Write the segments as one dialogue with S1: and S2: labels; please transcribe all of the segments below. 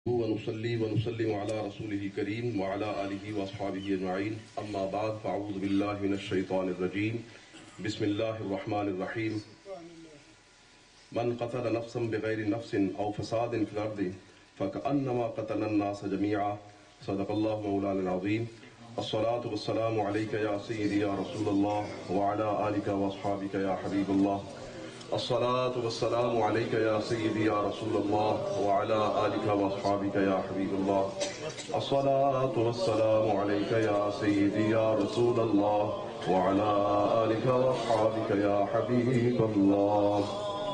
S1: ونصلي ونسلم على رسوله الكريم وعلى آله وأصحابه أجمعين أما بعد فأعوذ بالله من الشيطان الرجيم بسم الله الرحمن الرحيم من قتل نفسا بغير نفس أو فساد في الأرض فكأنما قتل الناس جميعا صدق الله مولانا العظيم الصلاة والسلام عليك يا سيدي يا رسول الله وعلى آلك وأصحابك يا حبيب الله الصلاة والسلام عليك يا سيدي يا رسول الله وعلى آلك وأصحابك يا حبيب الله الصلاة والسلام عليك يا سيدي يا رسول الله وعلى آلك وأصحابك يا حبيب الله.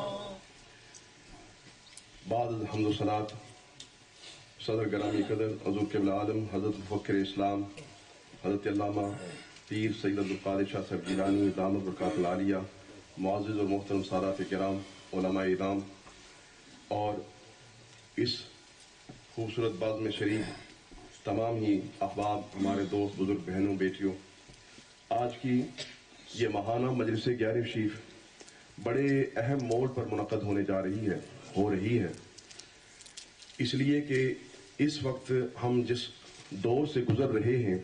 S1: بعد الحمد والصلاة صدر گرامی قدر حضور قبل عالم حضرت مفکر اسلام حضرت علامہ پیر سید عبدالقادر شاہ صاحب جیلانی دامت برکات العالیہ، معزز اور محترم سادات کرام، علماء اعظام اور اس خوبصورت باز میں شریک تمام ہی احباب، ہمارے دوست، بزرگ، بہنوں، بیٹیوں، آج کی یہ ماہانہ مجلس گیارہویں شریف بڑے اہم موڑ پر منعقد ہونے جا رہی ہے اس لیے کہ اس وقت ہم جس دور سے گزر رہے ہیں،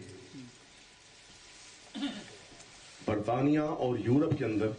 S1: برطانیہ اور یورپ کے اندر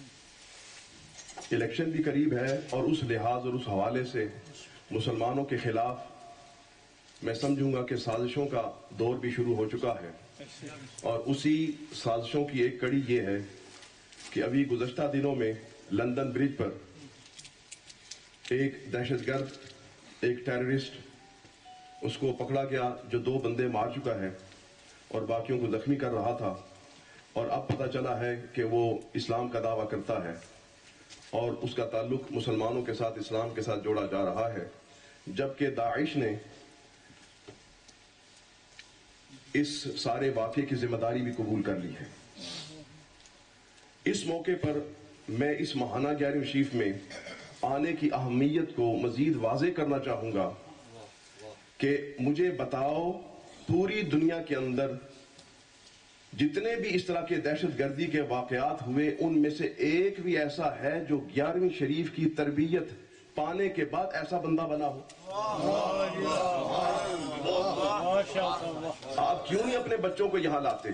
S1: الیکشن بھی قریب ہے، اور اس لحاظ اور اس حوالے سے مسلمانوں کے خلاف میں سمجھوں گا کہ سازشوں کا دور بھی شروع ہو چکا ہے، اور اسی سازشوں کی ایک کڑی یہ ہے کہ ابھی گزشتہ دنوں میں لندن برج پر ایک دہشت گرد، ایک ٹیررسٹ، اس کو پکڑا گیا جو 2 بندے مار چکا ہے اور باقیوں کو زخمی کر رہا تھا، اور اب پتہ چلا ہے کہ وہ اسلام کا دعویٰ کرتا ہے اور اس کا تعلق مسلمانوں کے ساتھ، اسلام کے ساتھ جوڑا جا رہا ہے، جبکہ داعش نے اس سارے واقعے کی ذمہ داری بھی قبول کر لی ہے۔ اس موقع پر میں اس ماہانہ گیارہویں شریف میں آنے کی اہمیت کو مزید واضح کرنا چاہوں گا کہ مجھے بتاؤ پوری دنیا کے اندر جتنے بھی اس طرح کے دہشت گردی کے واقعات ہوئے، ان میں سے ایک بھی ایسا ہے جو گیارہویں شریف کی تربیت پانے کے بعد ایسا بندہ بنا ہو؟ آپ کیوں نہیں اپنے بچوں کو یہاں لاتے؟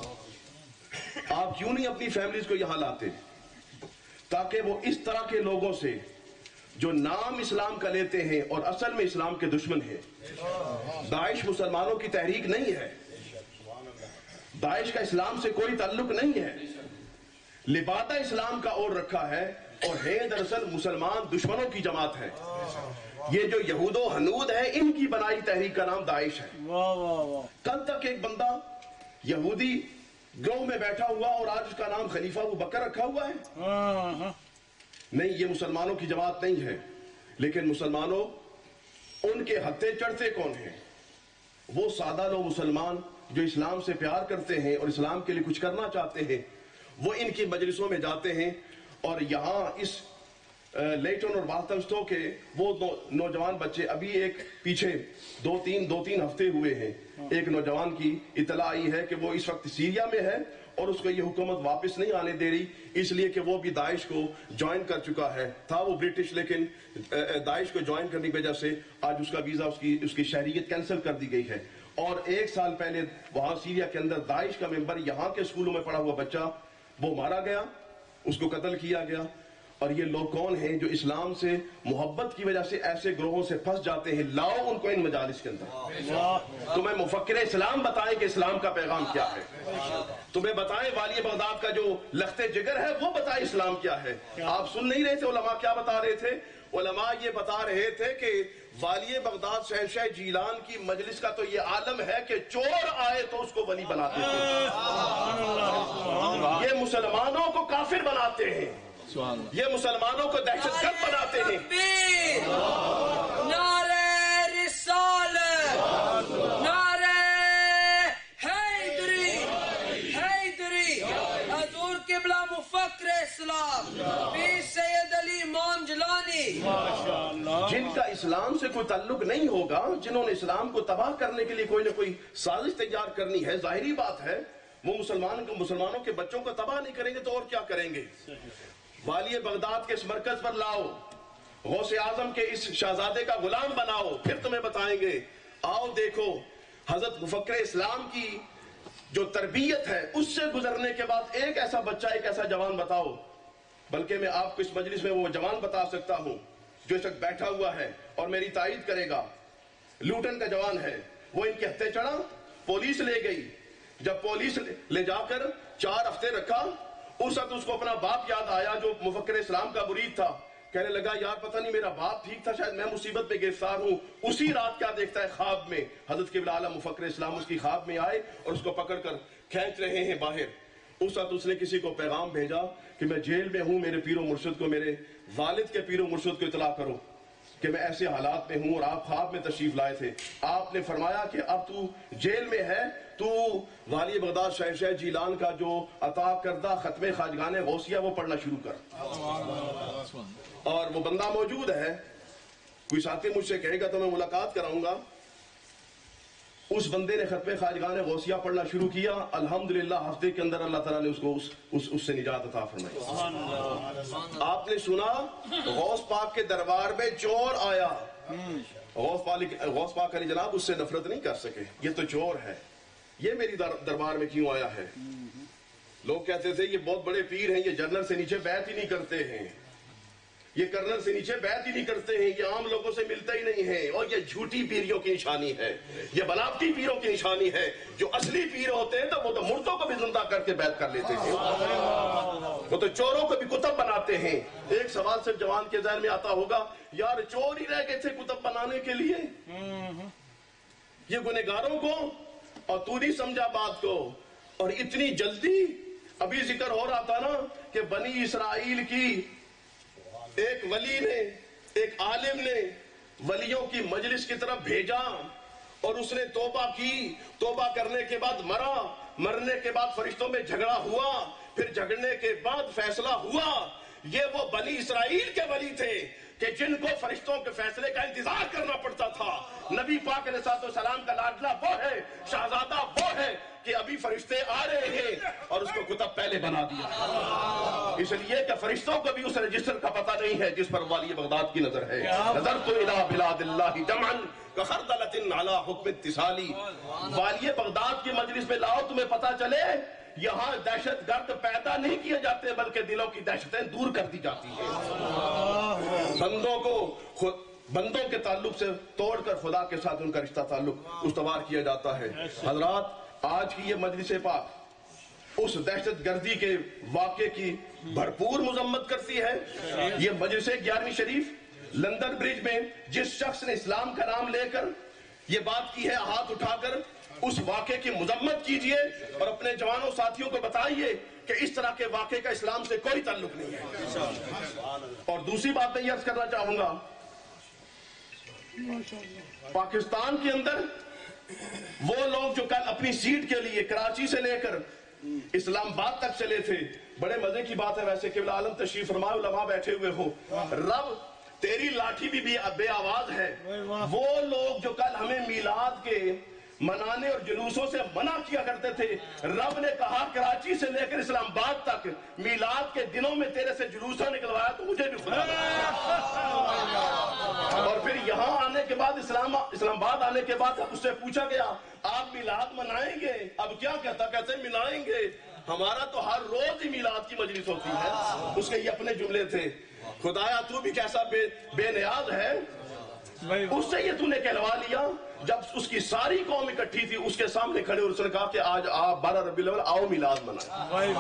S1: آپ کیوں نہیں اپنی فیملیز کو یہاں لاتے تاکہ وہ اس طرح کے لوگوں سے جو نام اسلام کا لیتے ہیں اور اصل میں اسلام کے دشمن ہیں؟ داعش مسلمانوں کی تحریک نہیں ہے، داعش کا اسلام سے کوئی تعلق نہیں ہے، لبادہ اسلام کا اور رکھا ہے، اور ہے دراصل مسلمان دشمنوں کی جماعت ہے۔ یہ جو یہود و ہنود ہے، ان کی بنائی تحریک کا نام داعش ہے۔ کل تک ایک بندہ یہودی گروہ میں بیٹھا ہوا اور آج اس کا نام خلیفہ ابو بکر رکھا ہوا ہے؟ نہیں، یہ مسلمانوں کی جماعت نہیں ہے۔ لیکن مسلمانوں، ان کے ہتھے چڑھتے کون ہیں؟ وہ سادہ لوگ مسلمان جو اسلام سے پیار کرتے ہیں اور اسلام کے لیے کچھ کرنا چاہتے ہیں، وہ ان کی مجلسوں میں جاتے ہیں، اور یہاں اس لیٹن اور والتھمسٹو کے وہ نوجوان بچے، ابھی ایک پیچھے دو تین ہفتے ہوئے ہیں، ایک نوجوان کی اطلاع آئی ہے کہ وہ اس وقت سیریا میں ہے اور اس کو یہ حکومت واپس نہیں آنے دے رہی، اس لیے کہ وہ بھی داعش کو جوائن کر چکا ہے۔ تھا وہ برٹش، لیکن داعش کو جوائن کرنے کی وجہ سے آج اس کا ویزا، اس کی شہریت کینسل کر دی گئی ہے۔ اور 1 سال پہلے وہاں سیریا کے اندر داعش کا ممبر، یہاں کے اسکولوں میں پڑھا ہوا بچہ، وہ مارا گیا، اس کو قتل کیا گیا۔ اور یہ لوگ کون ہیں جو اسلام سے محبت کی وجہ سے ایسے گروہوں سے پھنس جاتے ہیں؟ لاؤ ان کو ان مجالس کے اندر، تمہیں مفکر اسلام بتائیں کہ اسلام کا پیغام کیا ہے، تمہیں بتائیں والی بغداد کا جو لخت جگر ہے وہ بتائیں اسلام کیا ہے۔ آپ سن نہیں رہے تھے علماء کیا بتا رہے تھے؟ علماء یہ بتا رہے تھے کہ والی بغداد شہنشاہ جیلان کی مجلس کا تو یہ عالم ہے کہ چور آئے تو اس کو ولی بناتے ہیں، یہ مسلمانوں کو کافر بناتے ہیں، یہ مسلمانوں کو دہشت گرد بناتے ہیں۔ نعرہ رسالت، نعرہ حیدری، حیدری، حضور قبلہ مفکر اسلام پیر سید علی مان جلانی، جن کا اسلام سے کوئی تعلق نہیں ہوگا، جنہوں نے اسلام کو تباہ کرنے کے لیے کوئی نہ کوئی سازش تیار کرنی ہے، ظاہری بات ہے وہ مسلمانوں کے بچوں کو تباہ نہیں کریں گے تو اور کیا کریں گے؟ والی بغداد کے اس مرکز پر لاؤ، غوث اعظم کے اس شہزادے کا غلام بناؤ، پھر تمہیں بتائیں گے۔ آؤ دیکھو حضرت مفکر اسلام کی جو تربیت ہے اس سے گزرنے کے بعد ایک ایسا بچہ، ایک ایسا جوان بتاؤ، بلکہ میں آپ کو اس مجلس میں وہ جوان بتا سکتا ہوں جو اس وقت بیٹھا ہوا ہے اور میری تائید کرے گا۔ لوٹن کا جوان ہے، وہ ان کے ہتھے چڑھا، پولیس لے گئی۔ جب پولیس لے جا کر 4 ہفتے رکھا، اس وقت اس کو اپنا باپ یاد آیا جو مفکر اسلام کا مرید تھا۔ کہنے لگا یار پتہ نہیں میرا باپ ٹھیک تھا، شاید میں مصیبت پہ گرفتار ہوں۔ اسی رات کیا دیکھتا ہے خواب میں، حضرت قبلہ عالم مفکر اسلام اس کی خواب میں آئے اور اس کو پکڑ کر کھینچ رہے ہیں باہر۔ اس وقت اس نے کسی کو پیغام بھیجا کہ میں جیل میں ہوں، میرے پیر و مرشد کو، میرے والد کے پیر و مرشد کو اطلاع کرو کہ میں ایسے حالات میں ہوں اور آپ خواب میں تشریف لائے تھے۔ آپ نے فرمایا کہ اب تو جیل میں ہے، تو والی بغداد شاہ شاہ جیلان کا جو عطا کردہ ختم خواجگان غوثیہ وہ پڑھنا شروع کر۔ اور وہ بندہ موجود ہے، کوئی ساتھی مجھ سے کہے گا تو میں ملاقات کراؤں گا۔ اس بندے نے ختم خواجگان غوثیہ پڑھنا شروع کیا، الحمدللہ ہفتے کے اندر اللہ تعالیٰ نے اس کو اس سے نجات عطا فرمائی۔ آپ نے سنا غوث پاک کے دربار میں چور آیا، غوث پاک علی جناب اس سے نفرت نہیں کر سکے، یہ تو چور ہے، یہ میری دربار میں کیوں آیا ہے؟ لوگ کہتے تھے یہ بہت بڑے پیر ہیں، یہ جنرل سے نیچے بیعت ہی نہیں کرتے ہیں، یہ کرنل سے نیچے بیعت ہی نہیں کرتے ہیں، یہ عام لوگوں سے ملتے ہی نہیں ہیں، اور یہ جھوٹی پیریوں کی نشانی ہے، یہ بناوٹی پیروں کی نشانی ہے۔ جو اصلی پیر ہوتے ہیں تو وہ تو مردوں کو بھی زندہ کر کے بیعت کر لیتے ہیں، وہ تو چوروں کو بھی کتب بناتے ہیں۔ ایک سوال صرف جوان کے ذہن میں آتا ہوگا، یار چور ہی رہ گئے تھے کتب بنانے کے لیے، یہ گنہگاروں کو، اور تو نہیں سمجھا بات کو، اور اتنی جلدی۔ ابھی ذکر ہو رہا تھا نا کہ بنی اسرائیل کی ایک ولی نے، ایک عالم نے ولیوں کی مجلس کی طرف بھیجا اور اس نے توبہ کی، توبہ کرنے کے بعد مرا، مرنے کے بعد فرشتوں میں جھگڑا ہوا، پھر جھگڑنے کے بعد فیصلہ ہوا۔ یہ وہ بنی اسرائیل کے ولی تھے کہ جن کو فرشتوں کے فیصلے کا انتظار کرنا پڑتا تھا۔ نبی پاک علیہ السلام کا لاڈلا وہ ہے، شہزادہ وہ ہے کہ ابھی فرشتے آ رہے ہیں اور اس کو کتب پہلے بنا دیا، اس لیے کہ فرشتوں کو بھی اس رجسٹر کا پتہ نہیں ہے جس پر والی بغداد کی نظر ہے۔ نظرت الی بلاد اللہ جمعا کخردلۃ علی حکم اتصالی۔ والی بغداد کی مجلس میں لاؤ، تمہیں پتہ چلے یہاں دہشت گرد پیدا نہیں کیے جاتے بلکہ دلوں کی دہشتیں دور کر دی جاتی ہیں۔ بندوں کے تعلق سے توڑ کر خدا کے ساتھ ان کا رشتہ تعلق استوار کیا جاتا ہے۔ حضرات آج کی یہ مجلس پاک اس دہشت گردی کے واقعے کی بھرپور مذمت کرتی ہے۔ یہ مجلس 11ویں شریف لندن برج میں جس شخص نے اسلام کا نام لے کر یہ بات کی ہے، ہاتھ اٹھا کر اس واقعے کی مذمت کیجئے اور اپنے جوانوں ساتھیوں کو بتائیے کہ اس طرح کے واقعے کا اسلام سے کوئی تعلق نہیں ہے۔ اور دوسری بات میں یہ عرض کرنا چاہوں گا، پاکستان کے اندر وہ لوگ جو کل اپنی سیٹ کے لیے کراچی سے لے کر اسلام آباد تک چلے تھے، بڑے مزے کی بات ہے ویسے قبلہ عالم تشریف فرمائے، علماء بیٹھے ہوئے ہو، رب تیری لاٹھی بھی بے آواز ہے۔ وہ لوگ جو کل ہمیں میلاد کے منانے اور جلوسوں سے منع کیا کرتے تھے، رب نے کہا کراچی سے لے کر اسلام آباد تک میلاد کے دنوں میں تیرے سے جلوسہ نکلوایا تو مجھے بھی خدا اور پھر یہاں آنے کے بعد اسلام آباد آنے کے بعد اس سے پوچھا گیا آپ میلاد منائیں گے؟ اب کیا کہتے منائیں گے، ہمارا تو ہر روز ہی میلاد کی مجلس ہوتی ہے۔ اس کے یہ اپنے جملے تھے، خدایا تو بھی کیسا بے نیاز ہے، اس سے یہ تو نے کہلوا لیا۔ جب اس کی ساری قوم اکٹھی تھی اس کے سامنے کھڑے اور اس نے کہا کہ آج آپ 12 ربیع الاول آؤ میلاد منائیں۔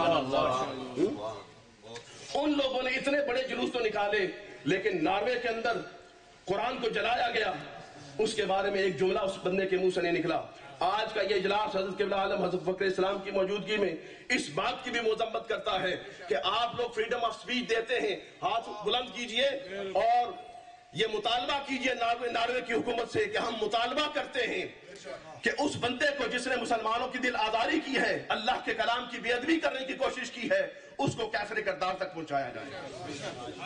S1: ان لوگوں نے اتنے بڑے جلوس تو نکالے، لیکن ناروے کے اندر قرآن کو جلایا گیا، اس کے بارے میں ایک جملہ اس بندے کے منہ سے نہیں نکلا۔ آج کا یہ اجلاس حضرت قبلہ عالم حضرت فخر اسلام کی موجودگی میں اس بات کی بھی مذمت کرتا ہے کہ آپ لوگ فریڈم آف سپیچ دیتے ہیں، ہاتھ بلند کیجئے اور یہ مطالبہ کیجئے ناروے کی حکومت سے کہ ہم مطالبہ کرتے ہیں کہ اس بندے کو جس نے مسلمانوں کی دل آزاری کی ہے، اللہ کے کلام کی بے ادبی کرنے کی کوشش کی ہے، اس کو کیفر کردار تک پہنچایا جائے۔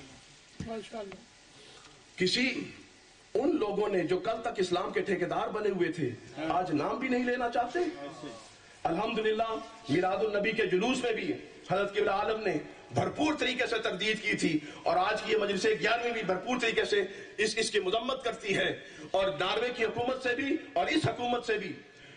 S1: کسی ان لوگوں نے جو کل تک اسلام کے ٹھیکیدار بنے ہوئے تھے آج نام بھی نہیں لینا چاہتے۔ الحمدللہ میلاد النبی کے جلوس میں بھی حضرت قبلہ عالم نے بھرپور طریقے سے تردید کی تھی، اور آج کی یہ مجلس 11ویں بھی بھرپور طریقے سے اس کی مذمت کرتی ہے، اور ناروے کی حکومت سے بھی اور اس حکومت سے بھی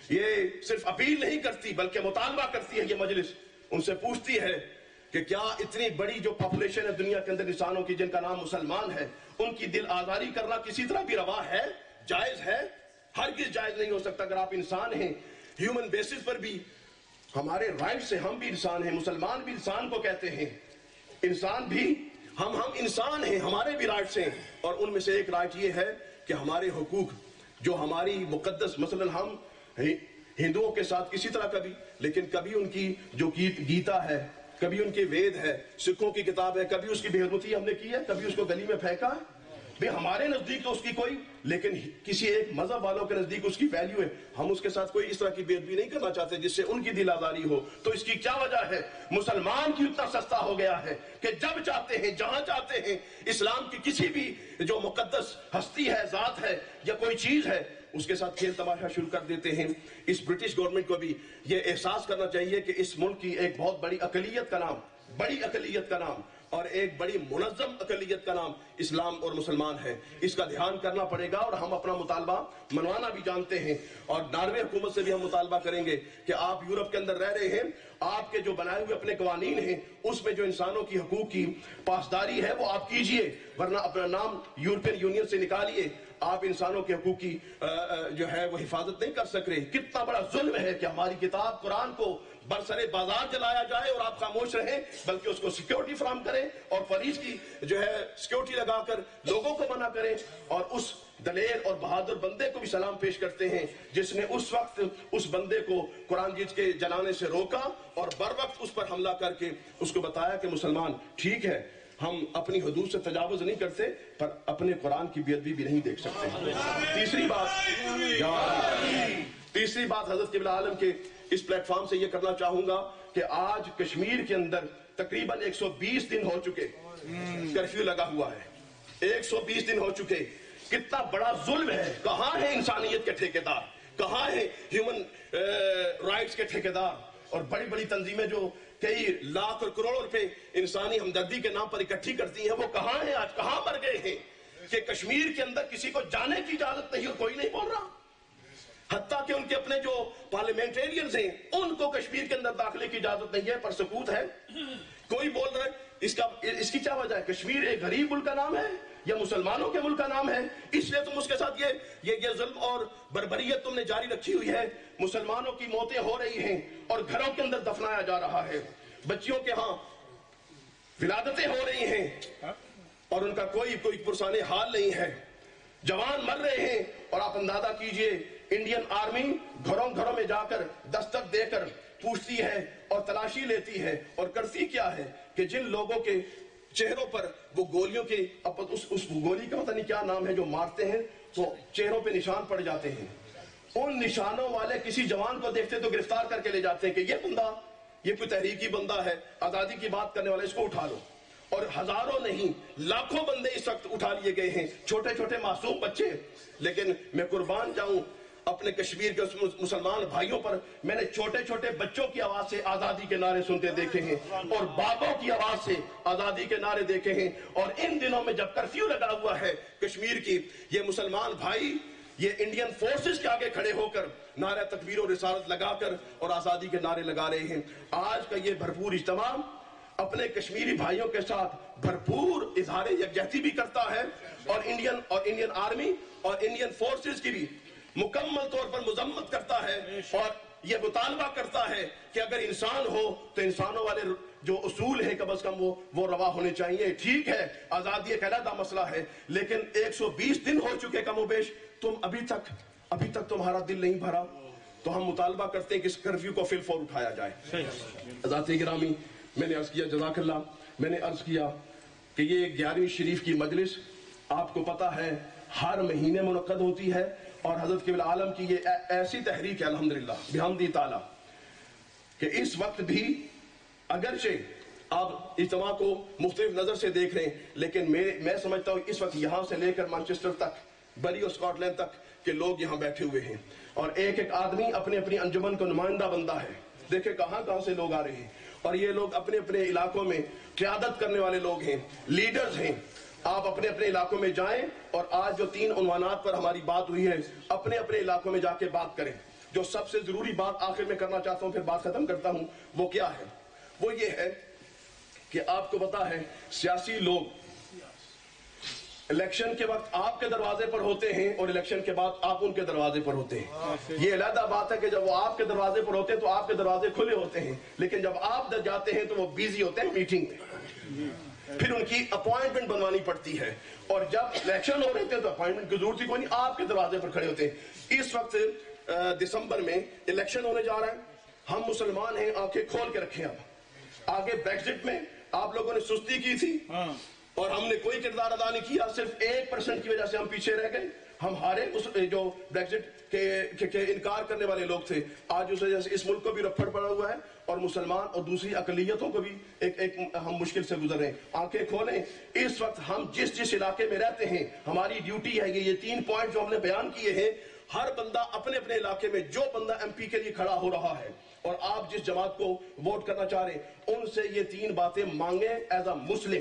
S1: یہ صرف اپیل نہیں کرتی بلکہ مطالبہ کرتی ہے یہ مجلس، ان سے پوچھتی ہے کہ کیا اتنی بڑی جو پاپولیشن ہے دنیا کے اندر انسانوں کی جن کا نام مسلمان ہے، ان کی دل آزاری کرنا کسی طرح بھی روا ہے، جائز ہے؟ ہرگز جائز نہیں ہو سکتا۔ اگر آپ انسان ہیں، ہیومن بیسس پر بھی ہمارے رائٹ سے، ہم بھی انسان ہیں، مسلمان بھی انسان کو کہتے ہیں، انسان بھی ہم انسان ہیں، ہمارے بھی رائٹس ہیں، اور ان میں سے ایک رائٹ یہ ہے کہ ہمارے حقوق جو ہماری مقدس، مثلا ہم ہندوؤں کے ساتھ کسی طرح لیکن کبھی ان کی جو گیتا ہے، کبھی ان کے وید ہے، سکھوں کی کتاب ہے، کبھی اس کی بے حرمتی ہم نے کی ہے، کبھی اس کو گلی میں پھینکا ہے؟ بھئی ہمارے نزدیک تو اس کی کوئی، لیکن کسی ایک مذہب والوں کے نزدیک اس کی ویلیو ہے، ہم اس کے ساتھ کوئی اس طرح کی بے ادبی نہیں کرنا چاہتے جس سے ان کی دل آزاری ہو۔ تو اس کی کیا وجہ ہے؟ مسلمان کی اتنا سستا ہو گیا ہے کہ جب چاہتے ہیں، جہاں چاہتے ہیں، اسلام کی کسی بھی جو مقدس ہستی ہے، ذات ہے یا کوئی چیز ہے، اس کے ساتھ کھیل تماشا شروع کر دیتے ہیں۔ اس برٹش گورنمنٹ کو بھی یہ احساس کرنا چاہیے کہ اس ملک کی ایک بہت بڑی اقلیت کا نام، بڑی اقلیت کا نام اور ایک بڑی منظم اقلیت کا نام اسلام اور مسلمان ہے، اس کا دھیان کرنا پڑے گا، اور ہم اپنا مطالبہ منوانا بھی جانتے ہیں، اور ناروے حکومت سے بھی ہم مطالبہ کریں گے کہ آپ یورپ کے اندر رہ رہے ہیں، آپ کے جو بنائے ہوئے اپنے قوانین ہیں اس میں جو انسانوں کی حقوق کی پاسداری ہے وہ آپ کیجئے، ورنہ اپنا نام یورپین یونین سے نکالیے۔ آپ انسانوں کے حقوق کی جو ہے وہ حفاظت نہیں کر سک رہے۔ کتنا بڑا ظلم ہے کہ ہماری کتاب قرآن کو برسر بازار جلایا جائے اور آپ خاموش رہیں، بلکہ اس کو سیکیورٹی فراہم کریں اور فریج کی جو ہے سیکیورٹی لگا کر لوگوں کو منع کریں، اور اس دلیر اور بہادر بندے کو بھی سلام پیش کرتے ہیں جس نے اس وقت اس بندے کو قرآن جیت کے جلانے سے روکا اور بر وقت اس پر حملہ کر کے اس کو بتایا کہ مسلمان ٹھیک ہے، ہم اپنی حدود سے تجاوز نہیں کرتے پر اپنے قرآن کی بے ادبی بھی نہیں دیکھ سکتے۔ تیسری بات حضرت قبلہ عالم کے اس پلیٹ فارم سے یہ کرنا چاہوں گا کہ آج کشمیر کے اندر تقریباً 120 دن ہو چکے کرفیو لگا ہوا ہے، 120 دن ہو چکے۔ کتنا بڑا ظلم ہے، کہاں ہے انسانیت کے ٹھیکیدار، کہاں ہے ہیومن رائٹس کے ٹھیکیدار، اور بڑی بڑی تنظیمیں جو کئی لاکھ اور کروڑ روپے انسانی ہمدردی کے نام پر اکٹھی کرتی ہیں، وہ کہاں ہیں آج، کہاں مر گئے ہیں کہ کشمیر کے اندر کسی کو جانے کی اجازت نہیں اور کوئی نہیں بول رہا، حتیٰ کہ ان کے اپنے جو پارلیمنٹیرینز ہیں ان کو کشمیر کے اندر داخلے کی اجازت نہیں ہے، پر سکوت ہے، کوئی بول رہا ہے۔ اس کی کیا وجہ ہے؟ کشمیر ایک غریب ملک کا نام ہے یا مسلمانوں کے ملک کا نام ہے؟ اس لیے تم اس کے ساتھ یہ ظلم اور بربریت تم نے جاری رکھی ہوئی ہے۔ مسلمانوں کی موتیں ہو رہی ہیں اور گھروں کے اندر دفنایا جا رہا ہے، بچیوں کے ہاں ولادتیں ہو رہی ہیں اور ان کا کوئی پرسان حال نہیں ہے، جوان مر رہے ہیں، اور آپ اندازہ کیجئے انڈین آرمی گھروں گھروں میں جا کر دستک دے کر پوچھتی ہے اور تلاشی لیتی ہے، اور کرتی کیا ہے کہ جن لوگوں کے چہروں پر وہ گولیوں کے اس گولی کا پتہ نہیں کیا نام ہے جو مارتے ہیں تو چہروں پہ نشان پڑ جاتے ہیں، ان نشانوں والے کسی جوان کو دیکھتے تو گرفتار کر کے لے جاتے ہیں کہ یہ بندہ، یہ کوئی تحریکی بندہ ہے، آزادی کی بات کرنے والا، اس کو اٹھا لو۔ اور ہزاروں نہیں لاکھوں بندے اس وقت اٹھا لیے گئے ہیں، چھوٹے چھوٹے معصوم بچے۔ لیکن میں قربان جاؤں اپنے کشمیر کے مسلمان بھائیوں پر، میں نے چھوٹے چھوٹے بچوں کی آواز سے آزادی کے نعرے سنتے دیکھے ہیں اور باغوں کی آواز سے آزادی کے نعرے دیکھے ہیں، اور ان دنوں میں جب کرفیو لگا ہوا ہے کشمیر کی، یہ مسلمان بھائی یہ انڈین فورسز کے آگے کھڑے ہو کر نعرہ تکبیر و رسالت لگا کر اور آزادی کے نعرے لگا رہے ہیں۔ آج کا یہ بھرپور اجتماع اپنے کشمیری بھائیوں کے ساتھ بھرپور اظہار یکجہتی بھی کرتا ہے، اور انڈین آرمی اور انڈین فورسز کی بھی مکمل طور پر مذمت کرتا ہے، اور یہ مطالبہ کرتا ہے کہ اگر انسان ہو تو انسانوں والے جو اصول ہیں کم از کم وہ روا ہونے چاہیے۔ ٹھیک ہے آزادی ایک علیحدہ مسئلہ ہے، لیکن 120 دن ہو چکے کم و بیش، تم ابھی تک تمہارا دل نہیں بھرا، تو ہم مطالبہ کرتے ہیں کہ اس کرفیو کو فی الفور اٹھایا جائے۔ حضرات گرامی، میں نے عرض کیا جزاک اللہ، میں نے عرض کیا کہ یہ 11ویں شریف کی مجلس آپ کو پتا ہے ہر مہینے منعقد ہوتی ہے، اور حضرت قبلہ عالم کی یہ ایسی تحریک ہے الحمدللہ بحمدہ تعالی کہ اس وقت بھی اگرچہ آپ اجتماع کو مختلف نظر سے دیکھ رہے ہیں، لیکن میں سمجھتا ہوں اس وقت یہاں سے لے کر مانچسٹر تک، بری اور اسکاٹ لینڈ تک کے لوگ یہاں بیٹھے ہوئے ہیں، اور ایک ایک آدمی اپنی اپنی انجمن کو نمائندہ بندہ ہے۔ دیکھیں کہاں سے لوگ آ رہے ہیں، اور یہ لوگ اپنے اپنے علاقوں میں قیادت کرنے والے لوگ ہیں، لیڈرز ہیں. آپ اپنے اپنے علاقوں میں جائیں اور آج جو 3 عنوانات پر ہماری بات ہوئی ہے اپنے اپنے علاقوں میں جا کے بات کریں. جو سب سے ضروری بات آخر میں کرنا چاہتا ہوں، پھر بات ختم کرتا ہوں، وہ کیا ہے؟ وہ یہ ہے کہ آپ کو پتا ہے سیاسی لوگ الیکشن کے وقت آپ کے دروازے پر ہوتے ہیں اور الیکشن کے بعد آپ ان کے دروازے پر ہوتے ہیں. یہ علیحدہ بات ہے کہ جب وہ آپ کے دروازے پر ہوتے ہیں تو آپ کے دروازے کھلے ہوتے ہیں، لیکن جب آپ جاتے ہیں تو وہ بیزی ہوتے ہیں میٹنگ میں، پھر ان کی اپوائنٹمنٹ بنوانی پڑتی ہے. اور جب الیکشن ہو رہے تھے تو اپوائنٹمنٹ کی ضرورت ہی کوئی نہیں، آپ کے دروازے پر کھڑے ہوتے ہیں. اس وقت دسمبر میں الیکشن ہونے جا رہا ہے، ہم مسلمان ہیں، آنکھیں کھول کے رکھیں. اب آگے بریگزٹ میں آپ لوگوں نے سستی کی تھی اور ہم نے کوئی کردار ادا نہیں کیا، صرف 1% کی وجہ سے ہم پیچھے رہ گئے، ہم ہارے. جو بریگزٹ کے انکار کرنے والے لوگ تھے، آج اس وجہ سے اس ملک کو بھی رپھڑ پڑا ہوا ہے اور مسلمان اور دوسری اقلیتوں کو بھی ایک ہم مشکل سے گزر رہے ہیں. آنکھیں کھولیں. اس وقت ہم جس علاقے میں رہتے ہیں ہماری ڈیوٹی ہے یہ 3 پوائنٹ جو ہم نے بیان کیے ہیں، ہر بندہ اپنے اپنے علاقے میں جو بندہ ایم پی کے لیے کھڑا ہو رہا ہے اور آپ جس جماعت کو ووٹ کرنا چاہ رہے ہیں ان سے یہ 3 باتیں مانگیں ایز اے مسلم.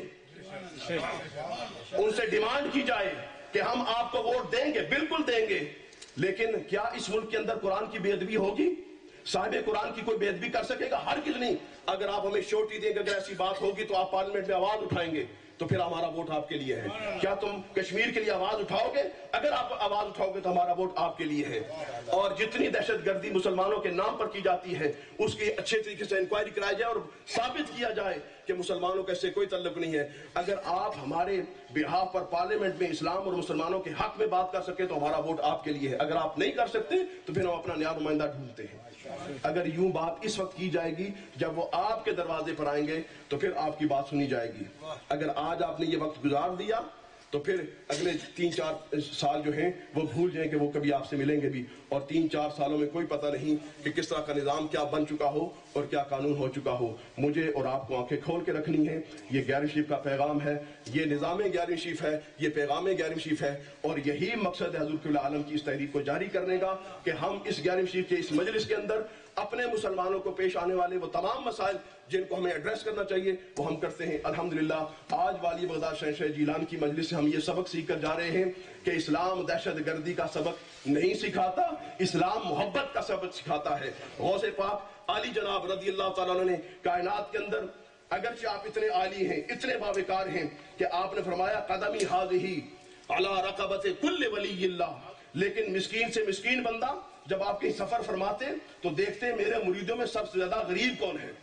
S1: ان سے ڈیمانڈ کی جائے کہ ہم آپ کو ووٹ دیں گے، بالکل دیں گے، لیکن کیا اس ملک کے اندر قرآن کی بے ادبی ہوگی؟ صاحب قرآن کی کوئی بے ادبی کر سکے گا؟ ہرگز نہیں. اگر آپ ہمیں شورٹی دیں گے، اگر ایسی بات ہوگی تو آپ پارلیمنٹ میں آواز اٹھائیں گے تو پھر ہمارا ووٹ آپ کے لیے ہے. کیا تم کشمیر کے لیے آواز اٹھاؤ گے؟ اگر آپ آواز اٹھاؤ گے تو ہمارا ووٹ آپ کے لیے ہے. اور جتنی دہشت گردی مسلمانوں کے نام پر کی جاتی ہے اس کی اچھے طریقے سے انکوائری کرائی جائے اور ثابت کیا جائے کہ مسلمانوں کا اس سے کوئی تعلق نہیں ہے. اگر آپ ہمارے بہاف پر پارلیمنٹ میں اسلام اور مسلمانوں کے حق میں بات کر سکے تو ہمارا ووٹ آپ کے لیے ہے. اگر آپ نہیں کر سکتے تو پھر ہم اپنا نیا نمائندہ ڈھونڈتے ہیں. اگر یوں بات اس وقت کی جائے گی جب وہ آپ کے دروازے پر آئیں گے تو پھر آپ کی بات سنی جائے گی. اگر آج آپ نے یہ وقت گزار دیا تو پھر اگلے 3-4 سال جو ہیں وہ بھول جائیں کہ وہ کبھی آپ سے ملیں گے بھی. اور 3-4 سالوں میں کوئی پتہ نہیں کہ کس طرح کا نظام کیا بن چکا ہو اور کیا قانون ہو چکا ہو. مجھے اور آپ کو آنکھیں کھول کے رکھنی ہے. یہ گیارہویں شریف کا پیغام ہے، یہ نظام گیارہویں شریف ہے، یہ پیغام گیارہویں شریف ہے اور یہی مقصد ہے حضور قبلہ عالم کی اس تحریک کو جاری کرنے کا کہ ہم اس گیارہویں شریف کے اس مجلس کے اندر اپنے مسلمانوں کو پیش آنے والے وہ تمام مسائل جن کو ہمیں ایڈریس کرنا چاہیے وہ ہم کرتے ہیں. الحمدللہ آج والی بغداد شہنشاہ جیلان کی مجلس سے ہم یہ سبق سیکھ کر جا رہے ہیں کہ اسلام دہشت گردی کا سبق نہیں سکھاتا، اسلام محبت کا سبق سکھاتا ہے. غوث پاک علی جناب رضی اللہ تعالیٰ عنہ نے کائنات کے اندر اگرچہ آپ اتنے عالی ہیں، اتنے باوقار ہیں کہ آپ نے فرمایا قدمی ہذہ علی رقبۃ کل ولی اللہ، لیکن مسکین سے مسکین بندہ جب آپ کہیں سفر فرماتے تو دیکھتے ہیں میرے مریدوں میں سب سے زیادہ غریب کون ہے.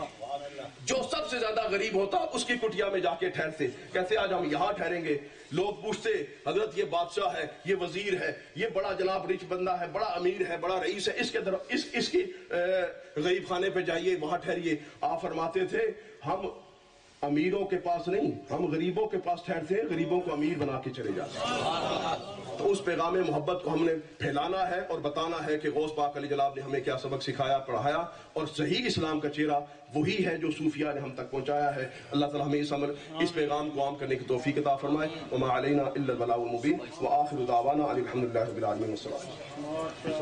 S1: جو سب سے زیادہ غریب ہوتا اس کی کٹیا میں جا کے ٹھہرتے، کہتے آج ہم یہاں ٹھہریں گے. لوگ پوچھتے حضرت یہ بادشاہ ہے، یہ وزیر ہے، یہ بڑا جناب رچ بندہ ہے، بڑا امیر ہے، بڑا رئیس ہے، اس کی غریب خانے پہ جائیے، وہاں ٹھہریے. آپ فرماتے تھے ہم امیروں کے پاس نہیں، ہم غریبوں کے پاس ٹھہرتے ہیں، غریبوں کو امیر بنا کے چلے جاتے ہیں. تو اس پیغام محبت کو ہم نے پھیلانا ہے اور بتانا ہے کہ غوث پاک علی جناب نے ہمیں کیا سبق سکھایا، پڑھایا اور صحیح اسلام کا چہرہ وہی ہے جو صوفیاء نے ہم تک پہنچایا ہے. اللہ تعالی ہمیں اس پیغام کو عام کرنے کی توفیق عطا فرمائے. وما علینا الا البلاغ المبین وآخر دعوانا الحمدللہ رب العالمین.